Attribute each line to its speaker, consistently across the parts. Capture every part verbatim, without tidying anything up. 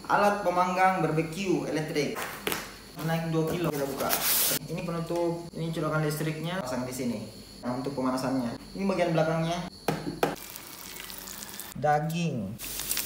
Speaker 1: alat pemanggang barbeque elektrik naik dua kilo. Kita buka. Ini penutup, ini colokan listriknya pasang di sini. Nah, untuk pemanasannya. Ini bagian belakangnya. Daging.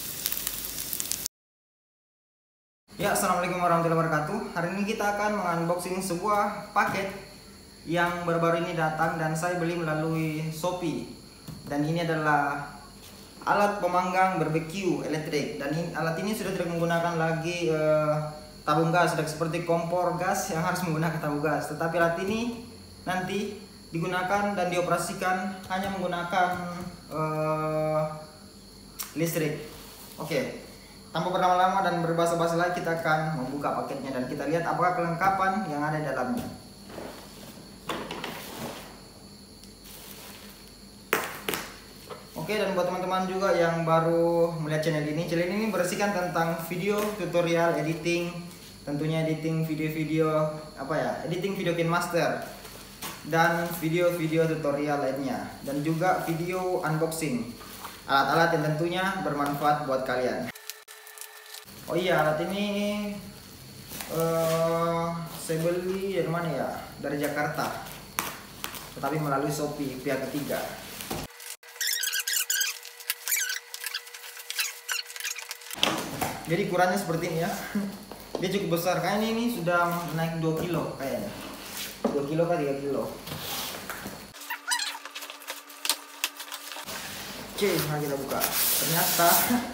Speaker 1: Ya, assalamualaikum warahmatullahi wabarakatuh. Hari ini kita akan mengunboxing sebuah paket yang baru-baru ini datang dan saya beli melalui Shopee. Dan ini adalah alat pemanggang barbeque elektrik. Dan ini, alat ini sudah tidak menggunakan lagi uh, tabung gas, sudah seperti kompor gas yang harus menggunakan tabung gas. Tetapi alat ini nanti digunakan dan dioperasikan hanya menggunakan uh, listrik. Oke, tanpa berlama-lama dan berbahasa-basi lagi, kita akan membuka paketnya dan kita lihat apakah kelengkapan yang ada di dalamnya. Oke, dan buat teman-teman juga yang baru melihat channel ini, channel ini berisikan tentang video tutorial editing, tentunya editing video-video apa ya, editing video KineMaster dan video-video tutorial lainnya, dan juga video unboxing alat-alat yang tentunya bermanfaat buat kalian. Oh iya, alat ini uh, saya beli dari mana ya? Dari Jakarta, tetapi melalui Shopee pihak ketiga. Jadi ukurannya seperti ini ya. Dia cukup besar, kayaknya ini sudah naik dua kilo kayaknya. dua kilo ke tiga kilo. Oke, mari kita buka. Ternyata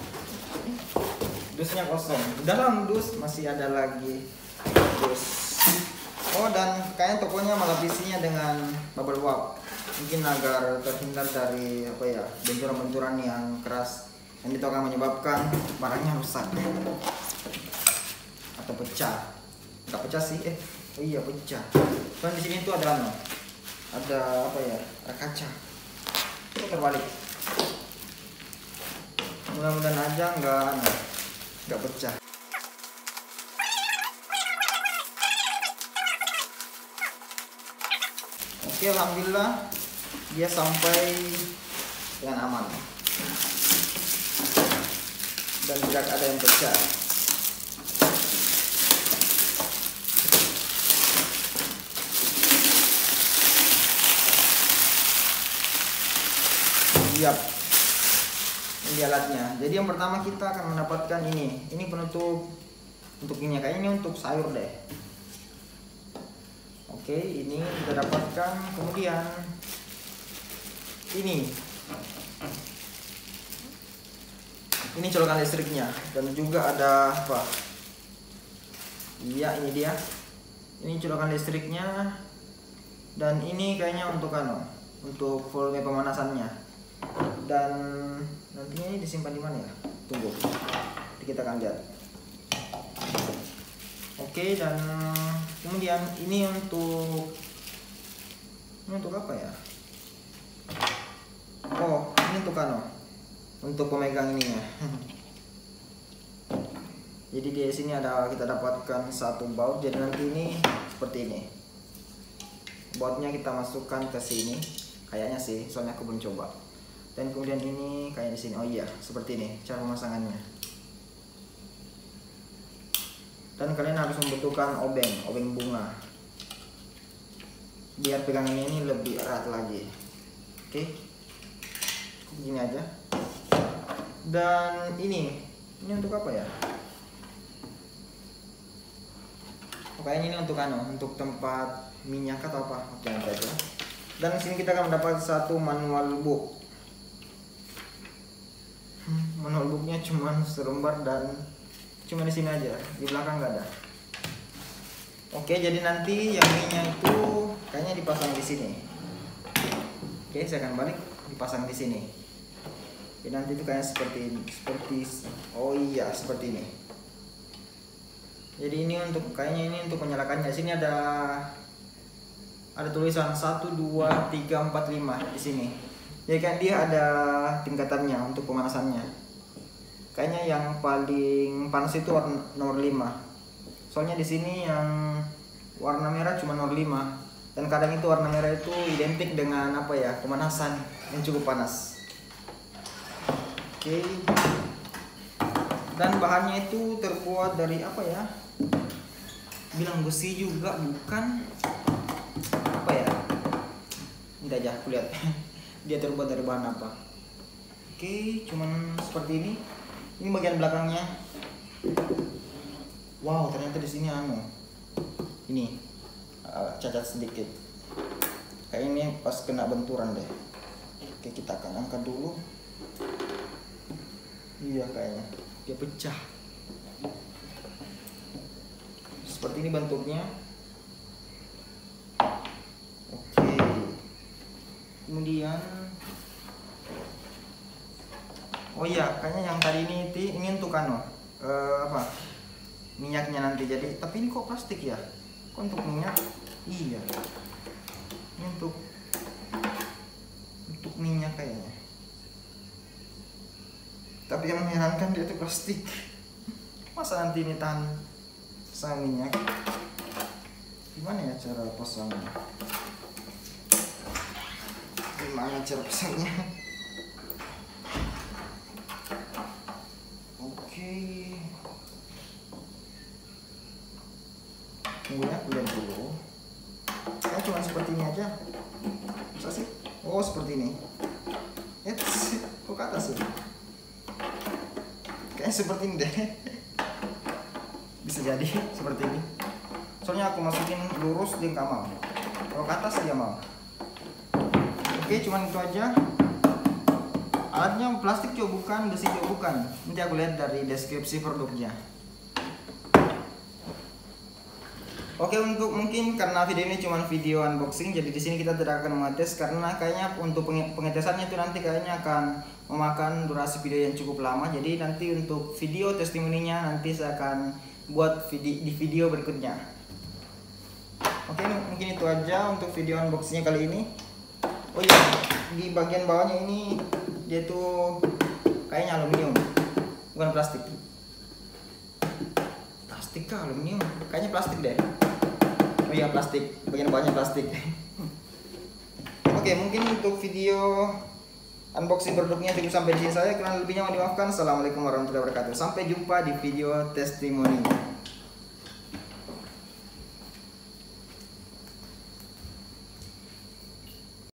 Speaker 1: dusnya kosong. Di dalam dus masih ada lagi dus. Oh, dan kayaknya tokonya melapisinya dengan bubble wrap. Mungkin agar terhindar dari apa ya, benturan-benturan yang keras yang itu akan menyebabkan barangnya rusak atau pecah. Enggak pecah sih, eh oh iya pecah. Kan di sini tuh ada ano, ada apa ya, ada kaca. Itu terbalik. Mudah-mudahan aja enggak ano, enggak pecah. Oke, alhamdulillah dia sampai dengan aman dan tidak ada yang pecah. Siap, ini alatnya. Jadi yang pertama kita akan mendapatkan ini. Ini penutup untuk ini, kayaknya ini untuk sayur deh. Oke, ini kita dapatkan. Kemudian ini ini colokan listriknya, dan juga ada apa? Iya, ini dia. Ini colokan listriknya, dan ini kayaknya untuk ano, untuk volume pemanasannya. Dan nantinya ini disimpan di mana ya? Tunggu, nanti kita akan lihat. Oke, dan kemudian ini untuk ini untuk apa ya? Oh, ini untuk ano, untuk pemegang ininya. Jadi di sini ada, kita dapatkan satu baut. Jadi nanti ini seperti ini. Bautnya kita masukkan ke sini, kayaknya sih, soalnya aku belum coba. Dan kemudian ini kayak di sini. Oh iya, seperti ini cara pemasangannya. Dan kalian harus membutuhkan obeng, obeng bunga, biar pegangannya ini lebih erat lagi. Oke, begini aja. Dan ini, ini untuk apa ya? Oh, kayaknya ini untuk ano, untuk tempat minyak atau apa? Oke, nanti aja. Dan di sini kita akan mendapat satu manual book. Hmm, manual booknya cuma selembar dan cuma di sini aja, di belakang nggak ada. Oke, jadi nanti yang minyak itu kayaknya dipasang di sini. Oke, saya akan balik, dipasang di sini. Jadi nanti itu kayak seperti ini, seperti oh iya seperti ini. Jadi ini untuk kayaknya ini untuk menyalakannya. Sini ada ada tulisan satu dua tiga empat lima di sini. Jadi kan dia ada tingkatannya untuk pemanasannya. Kayaknya yang paling panas itu warna nomor lima. Soalnya di sini yang warna merah cuma nomor lima. Dan kadang itu warna merah itu identik dengan apa ya, pemanasan yang cukup panas. Oke. Dan bahannya itu terbuat dari apa ya, bilang besi juga bukan, apa ya, ini aja aku lihat dia terbuat dari bahan apa. Oke, cuman seperti ini. Ini bagian belakangnya. Wow, ternyata di sini anu ini uh, cacat sedikit. Kayak ini pas kena benturan deh. Oke, kita akan angkat dulu. Iya, kayaknya dia pecah. Seperti ini bentuknya. Oke. Kemudian, oh iya, kayaknya yang tadi ini ini untuk anu uh, apa? Minyaknya nanti. Jadi, tapi ini kok plastik ya? Kok untuk minyak? Iya. Ini untuk untuk minyak kayaknya. Tapi yang mengherankan dia itu plastik. Masa nanti ini tahan sama minyak? Gimana ya cara pasangnya? Gimana cara pasangnya? Oke. Tunggu ya, aku lihat dulu. Kayak cuma seperti ini aja. Bisa sih? Oh, seperti ini. Eits, kok ke atas sih? Kayaknya seperti ini deh. Bisa jadi seperti ini. Soalnya aku masukin lurus dia nggak mau. Kalau ke atas dia mau. Oke, cuman itu aja. Alatnya plastik juga bukan, besi juga bukan. Nanti aku lihat dari deskripsi produknya. Oke, untuk mungkin karena video ini cuma video unboxing, jadi di sini kita tidak akan mengetes karena kayaknya untuk pengetesannya itu nanti kayaknya akan memakan durasi video yang cukup lama. Jadi nanti untuk video testimoninya nanti saya akan buat video di video berikutnya. Oke, mungkin itu aja untuk video unboxingnya kali ini. Oh iya, di bagian bawahnya ini dia tuh kayaknya aluminium, bukan plastik. Plastik kah aluminium? Kayaknya plastik deh. Oh iya, plastik, bagian bawahnya plastik. Oke, mungkin untuk video unboxing produknya cukup sampai di sini saja. Kurang lebihnya mohon dimaafkan. Assalamualaikum warahmatullahi wabarakatuh. Sampai jumpa di video testimoni.